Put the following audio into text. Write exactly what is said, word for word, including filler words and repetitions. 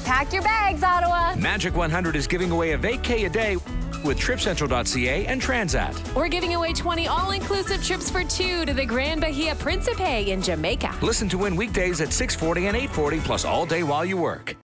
Pack your bags, Ottawa. Magic one hundred is giving away a vacay a day with trip central dot c a and Transat. We're giving away twenty all-inclusive trips for two to the Grand Bahia Principe in Jamaica. Listen to win weekdays at six forty and eight forty, plus all day while you work.